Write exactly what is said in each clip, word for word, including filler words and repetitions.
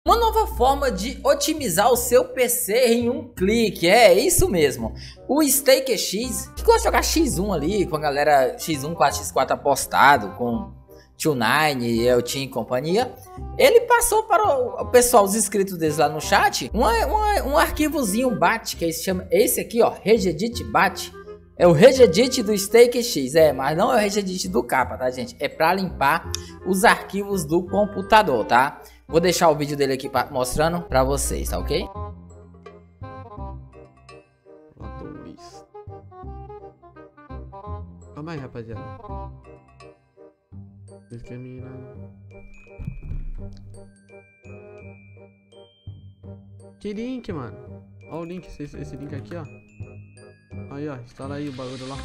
Uma nova forma de otimizar o seu P C em um clique, é isso mesmo. O StakeX, que gosta de jogar xis um ali, com a galera xis um, quatro por quatro apostado, com tio nine, Eltin e companhia, ele passou para o pessoal, os inscritos deles lá no chat, uma, uma, um arquivozinho bat, que se chama, esse aqui ó, regedit bat. É o regedit do StakeX, é, mas não é o regedit do capa, tá gente? É para limpar os arquivos do computador, tá? Vou deixar o vídeo dele aqui pra, mostrando pra vocês, tá ok? Calma aí, rapaziada. Que link, mano? Ó o link, esse, esse link aqui, ó. Aí, ó, instala aí o bagulho lá.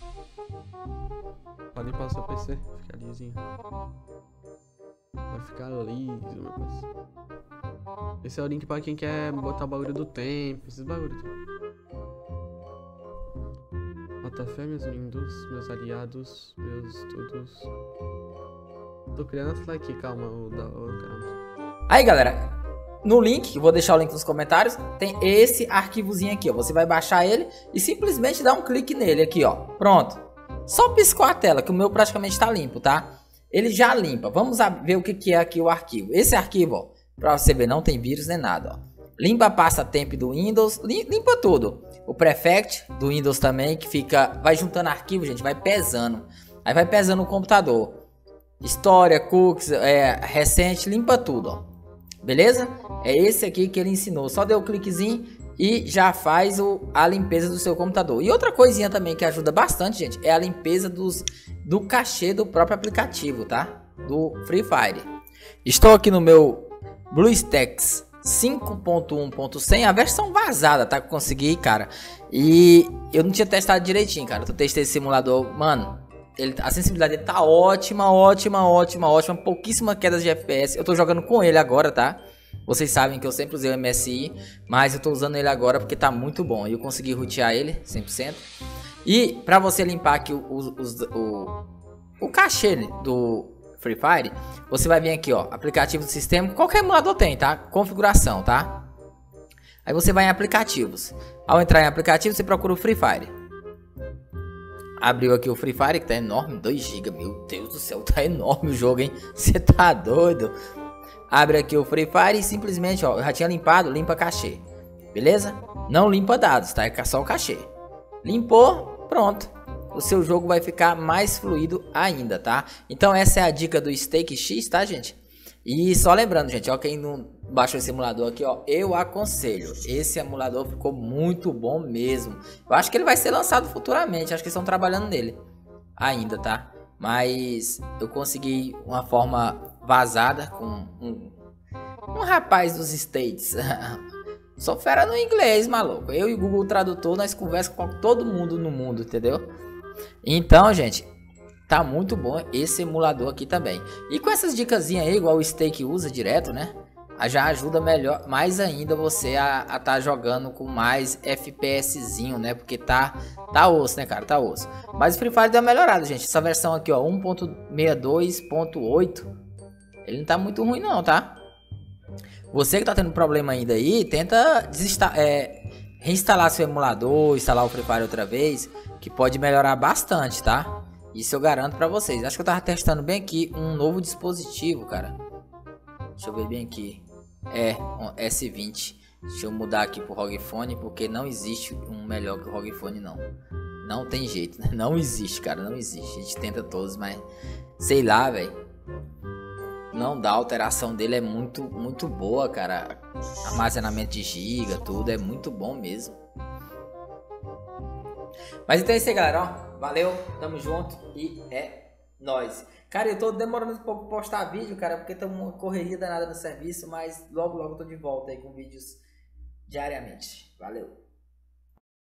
Pra limpar o seu P C, fica lisinho. Vai ficar liso, meu parceiro. Esse é o link pra quem quer botar o bagulho do tempo, esses bagulhos. Bota fé, meus lindos, meus aliados, meus todos. Tô criando essa aqui, calma, o da. Oh, aí, galera, no link, eu vou deixar o link nos comentários, tem esse arquivozinho aqui, ó. Você vai baixar ele e simplesmente dar um clique nele aqui, ó. Pronto. Só piscou a tela, que o meu praticamente tá limpo, tá? Ele já limpa. Vamos ver o que, que é aqui o arquivo. Esse arquivo, ó, pra você ver, não tem vírus nem nada, ó. Limpa a pasta temp do Windows, limpa tudo. O prefect do Windows também, que fica, vai juntando arquivo, gente, vai pesando. Aí vai pesando o computador. História, cookies, é, recente, limpa tudo, ó. Beleza? É esse aqui que ele ensinou. Só deu um cliquezinho e já faz o, a limpeza do seu computador. E outra coisinha também que ajuda bastante, gente, é a limpeza dos, do cachê do próprio aplicativo, tá? Do Free Fire. Estou aqui no meu BlueStacks cinco ponto um ponto cem, a versão vazada, tá? Que eu consegui, cara. E eu não tinha testado direitinho, cara. Eu testei esse simulador, mano. Ele, a sensibilidade dele tá ótima, ótima, ótima, ótima. Pouquíssima quedas de F P S. Eu tô jogando com ele agora, tá? Vocês sabem que eu sempre usei o M S I, mas eu tô usando ele agora porque tá muito bom. E eu consegui rotear ele cem por cento. E pra você limpar aqui o, o, o, o cachê do Free Fire, você vai vir aqui, ó, aplicativo do sistema. Qualquer emulador tem, tá? Configuração, tá? Aí você vai em aplicativos. Ao entrar em aplicativo, você procura o Free Fire. Abriu aqui o Free Fire, que tá enorme, dois gigas. Meu Deus do céu, tá enorme o jogo, hein? Você tá doido? Abre aqui o Free Fire e simplesmente, ó, eu já tinha limpado, limpa cachê. Beleza? Não limpa dados, tá? É só o cachê. Limpou, pronto. O seu jogo vai ficar mais fluido ainda, tá? Então essa é a dica do StakeX, tá, gente? E só lembrando, gente, ó, quem não baixou esse emulador aqui, ó, eu aconselho. Esse emulador ficou muito bom mesmo. Eu acho que ele vai ser lançado futuramente, acho que estão trabalhando nele ainda, tá? Mas eu consegui uma forma vazada com um, um rapaz dos States. Sou fera no inglês, maluco. Eu e o Google Tradutor, nós conversamos com todo mundo no mundo, entendeu? Então, gente, tá muito bom esse emulador aqui também. E com essas dicasinhas aí, igual o Stake usa direto, né? Já ajuda melhor, mais ainda você a estar tá jogando com mais FPSzinho, né? Porque tá, tá osso, né, cara? Tá osso. Mas o Free Fire deu uma melhorada, gente. Essa versão aqui, ó, um ponto sessenta e dois ponto oito, ele não tá muito ruim não, tá? Você que tá tendo problema ainda aí, tenta desinstalar, é, reinstalar seu emulador, instalar o Free Fire outra vez, que pode melhorar bastante, tá? Isso eu garanto pra vocês. Acho que eu tava testando bem aqui um novo dispositivo, cara. Deixa eu ver bem aqui. É, um S vinte. Deixa eu mudar aqui pro R O G Phone, porque não existe um melhor que o R O G Phone, não. Não tem jeito, né? Não existe, cara, não existe. A gente tenta todos, mas sei lá, velho. Não dá, a alteração dele é muito, muito boa, cara. Armazenamento de giga, tudo é muito bom mesmo. Mas então é isso aí, galera, ó. Valeu, tamo junto e é nóis. Cara, eu tô demorando um pouco pra postar vídeo, cara, porque tô uma correria danada no serviço, mas logo logo eu tô de volta aí com vídeos diariamente. Valeu.